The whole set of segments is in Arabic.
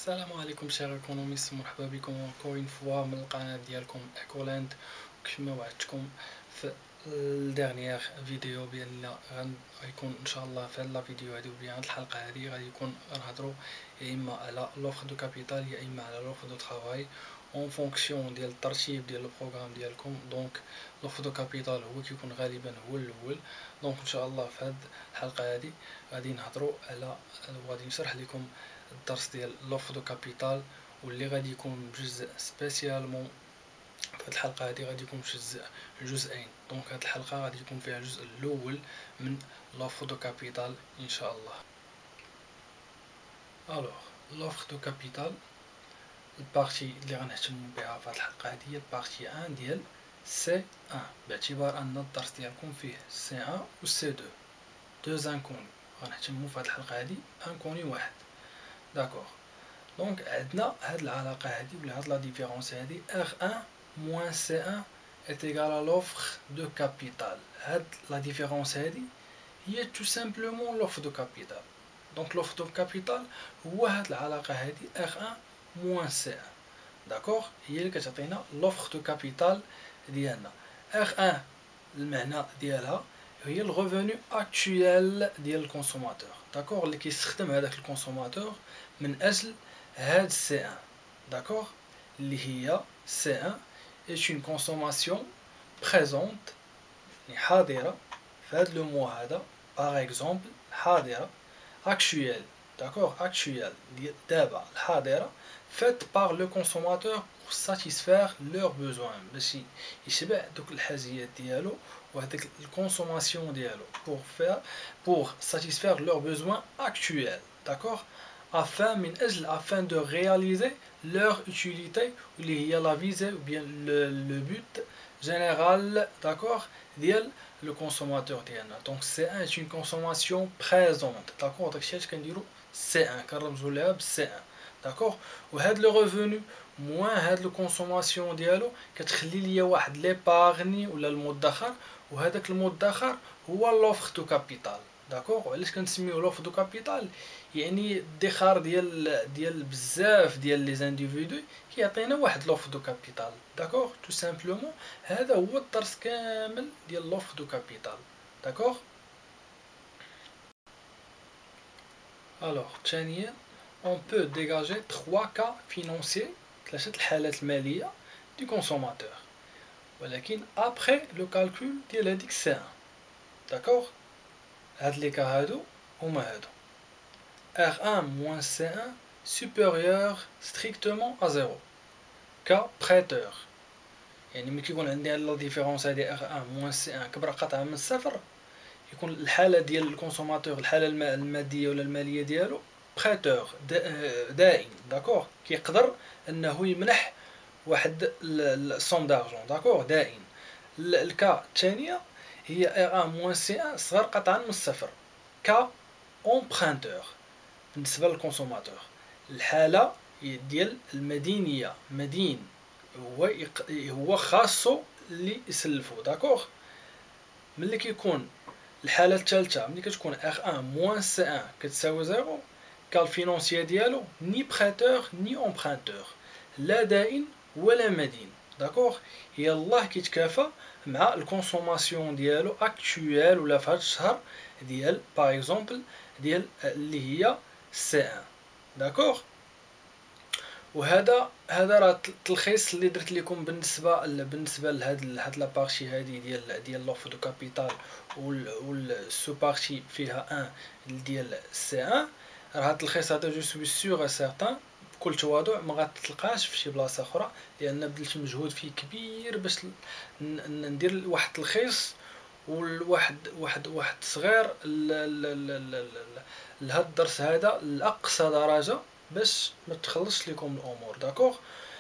السلام عليكم شير ايكونوميست، مرحبا بكم encore une fois من القناة ديالكم ايكولاند. كما وعدتكم في الديرنيير فيديو بان غيكون ان شاء الله في هاد لا فيديو هادي وبيان الحلقة هادي غادي يكون نهضروا يا اما على لوفر دو كابيتال يا اما على لوفر دو ترافاي اون فونكسيون ديال الترتيب ديال البروغرام ديالكم. دونك لوفر دو كابيتال هو كيكون غالبا هو الاول. دونك ان شاء الله في هاد الحلقة هادي غادي نهضروا على وغادي نشرح لكم الدرس ديال لوفر دو كابيتال، واللي غادي يكون جزء سبيسيالمون في هاد الحلقه هادي غادي يكون جزئين. دونك هاد الحلقه غادي يكون فيها الجزء الاول من لوفر دو كابيتال ان شاء الله. الوغ لوفر دو كابيتال البارتي اللي غنهتمو بها في هاد الحلقه هادي هي البارتي 1 ديال سي 1، باعتبار ان الدرس ديالكم فيه سي 1 و سي 2 دو انكوني. غنهتمو في هاد الحلقه هادي انكوني واحد. داكوغ، دونك عندنا هاد العلاقه هادي ولا هاد لا ديفيرونس هادي R1 moins C1 est égal à l'offre de capital. هاد لا ديفيرونس هادي هي tout simplement l'offre de capital. دونك l'offre de capital هو هاد العلاقه هادي R1 moins C1. داكوغ، هي اللي كتعطينا l'offre de capital ديالنا. R1 المعنى ديالها هي الريفوني اكطويال ديال الكونسوماتور. داكوغ، اللي كيستخدم هذاك الكونسوماتور من اجل هاد سي 1. داكوغ، اللي هي سي 1 est une consommation présente، يعني حاضره في هاد لو موا هذا. باغ اكزومبل حاضره اكطويال. داكوغ، اكطويال دابا الحاضره فات باغ لو كونسوماتور pour satisfaire leurs besoins، باش يشبع دوك الحاجيات ديالو وهذيك الكونسوماسيون ديالو pour satisfaire leurs besoins actuels. D'accord, afin de réaliser leur utilité اللي هي la visée ou bien le but général. D'accord, ديال le consommateur ديالنا. Donc C1 est une consommation présente. D'accord, داكشي اش كنديرو C1 كنرمزو لها ب C1. داكوغ، وهاد لو ريفوني موان هاد لو كونسوماسيون ديالو كتخلي ليا واحد ليبارني ولا المدخر، وهذاك المدخر هو لوفر دو كابيتال. داكوغ، وعلاش كنسميوه لوفر دو كابيتال؟ يعني الادخار ديال بزاف ديال لي زانديفيدو كيعطينا واحد لوفر دو كابيتال. داكوغ، تو سامبلومون هذا هو الدرس كامل ديال لوفر دو كابيتال. داكوغ، الوغ ثانيا on peut dégager 3 cas financiers، ثلاثة الحالات المالية du consommateur، ولكن après le calcul ديال هاديك C1. داكوغ، هاد لي كا هادو هما هادو R1 moins C1 supérieur strictement à 0. cas prêteur، يعني ملي كيكون عندي هاد لا ديفيرونس هادي R1 moins C1 كبر قطعة من الصفر، يكون الحالة ديال الكونسوماتور الحالة المادية ولا المالية ديالو بريتور دائن. داكوغ، كيقدر انه يمنح واحد الصوم دارجون. داكوغ، دائن. الكا الثانيه هي R1 moins C1 صغر قطعا من الصفر، كا امبرانتور بالنسبه للكونسوماتور. الحاله ديال المدينيه، مدين هو خاصو اللي يسلفو. داكوغ، ملي كيكون الحاله الثالثه ملي كتكون R1 moins C1 كتساوي 0، كال فينونسيي ديالو ني بريتور ني امبرانتور، لا دائن ولا مدين. داكوغ، هي الله كيتكافى مع الكونسوماسيون ديالو اكطويال ولا في هاد الشهر ديال باغ اكزومبل ديال اللي هي سي 1. داكوغ، وهذا راه التلخيص اللي درت لكم بالنسبه لهاد لا بارتي هادي ديال لوفر دو كابيتال والسو بارتي فيها 1 ديال سي 1. راه هاد التلخيص هذا جو سوي سيغ سيغتان بكل تواضع ما غتلقاش في شي بلاصه اخرى، لان بذلت مجهود فيه كبير باش ندير واحد التلخيص واحد صغير لهاد الدرس هذا لاقصى درجه باش ما تخلصش لكم الامور. داكوغ،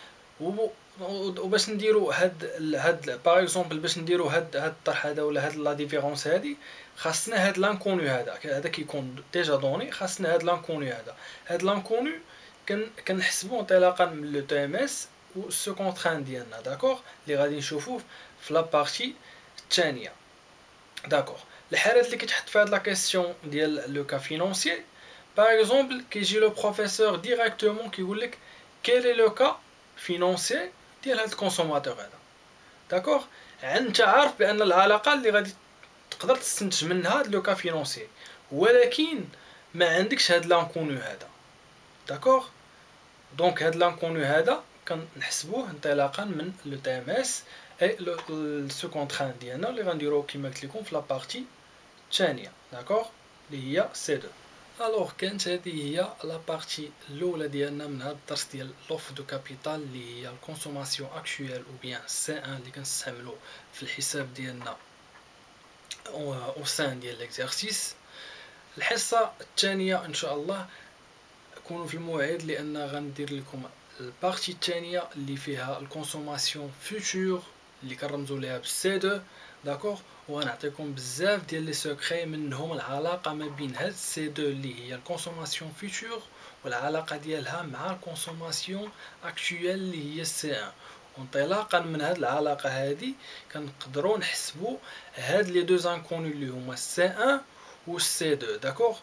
وباش نديرو هاد باغ اكزومبل باش نديرو هاد الطرح هذا ولا هاد لا ديفيرونس هادي، خاصنا هاد لانكونو هذا كيكون ديجا دوني. خاصنا هاد لانكونو هاد لانكونو كنحسبو انطلاقا من لو تي ام اس و سو كونتران ديالنا. داكوغ، اللي غادي نشوفوه في لا بارتي الثانيه. داكوغ، الحالات اللي كتحط في هاد لا كيسيون ديال لو كا فينونسيي باغ اكزومبل كيجي لو بروفيسور ديريكتومون كيقول لك كيل اي لو كا فينونسي ديال هاد الكونسوماتور هذا، داكوغ. انت عارف بان العلاقه اللي غادي تقدر تستنتج منها هاد لو كا فينونسي، ولكن ما عندكش هاد لانكونو هذا، داكوغ. دونك هاد لانكونو هذا كنحسبوه انطلاقا من لو تي ام اس اي لو سو كونتران ديالنا اللي غنديرو كيما قلت لكم في لابارتي الثانيه، داكوغ، اللي هي سي 2. الوغ كانت هذه هي لابارتي الاولى ديالنا من هذا الدرس ديال لوف دو كابيتال اللي هي الكونسوماسيون اكطويل او بيان سي 1 اللي كنستعملو في الحساب ديالنا او سان ديال ليكزارسيس. الحصه الثانيه ان شاء الله كونوا في الموعد، لان غندير لكم البارتي الثانيه اللي فيها الكونسوماسيون فيوتور اللي كنرمزوا ليها بالسي 2، داكوغ. وغنعطيكم بزاف ديال لي سيكري منهم العلاقه ما بين هاد سي 2 اللي هي الكونسوماسيون فيوتور والعلاقه ديالها مع الكونسوماسيون اكطويل اللي هي سي 1. وانطلاقا من هاد العلاقه هادي كنقدروا نحسبوا هاد لي دو انكونو اللي هما سي 1 و سي 2، داكوغ.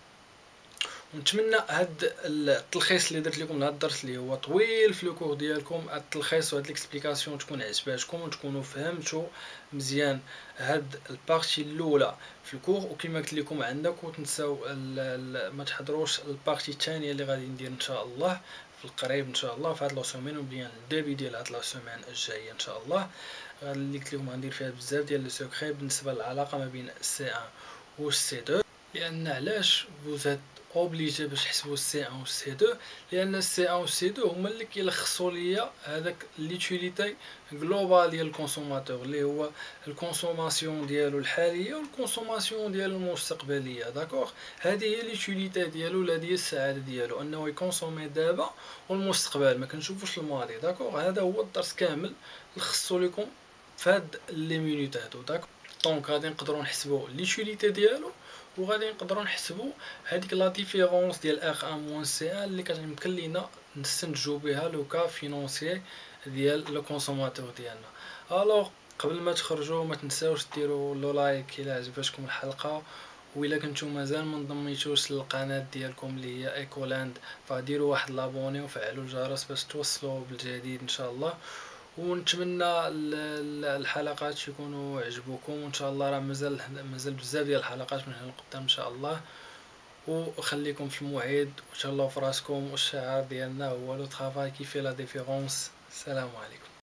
ونتمنى هاد التلخيص اللي درت لكم لهاد الدرس اللي هو طويل في لو كور ديالكم، هاد التلخيص وهاد ليكسبليكاسيون تكون عجباتكم وتكونوا فهمتوا مزيان هاد البارتي الاولى في الكور. وكما قلت لكم عندكم تنساو ما تحضروش البارتي الثانيه اللي غادي ندير ان شاء الله في القريب ان شاء الله في هاد لا سيمين، وبيان الديبي ديال هاد لا سيمين الجايه ان شاء الله. اللي قلت لكم غندير فيها بزاف ديال لي سيكري بالنسبه للعلاقه ما بين سي 1 و سي 2. لان علاش فوزات اوبليجي باش تحسبوا سي 1 و سي 2؟ لان سي 1 و سي 2 هما اللي كيلخصوا ليا هذاك ليوتيليتي غلوبال ديال الكونسوماتور اللي هو الكونسوماسيون ديالو الحاليه والكونسوماسيون ديالو المستقبليه، داكوغ. هذه هي ليوتيليتي ديالو، ولا هي السعاده ديالو، انه يكونسومي دابا والمستقبل، ما كنشوفوش الماضي، داكوغ. هذا هو الدرس كامل لخصو لكم في هاد لي مينوت هادو، داكوغ. دونك غادي نقدروا نحسبوا ليوتيليتي ديالو، وغادي نقدروا نحسبوا هذيك لا ديفيرونس ديال اخ ان موان سي 1 اللي كتمكن لينا نستنتجوا بها لو كا فينونسي ديال لو كونسوماتور ديالنا. الوغ قبل ما تخرجوا ما تنساوش ديروا لو لايك الى عجبتكم الحلقه، وإلا كنتو مازال ما انضميتوش للقناه ديالكم اللي هي ايكولاند فديروا واحد لابوني وفعلوا الجرس باش توصلوا بالجديد ان شاء الله. ونتمنى الحلقات يكونوا عجبوكم، وان شاء الله راه مازال بزاف ديال الحلقات من هنا لقدام ان شاء الله. وخليكم في الموعد وتهلاو في راسكم، والشعار ديالنا هو لو طرافاي كي في لا ديفيرونس. السلام عليكم.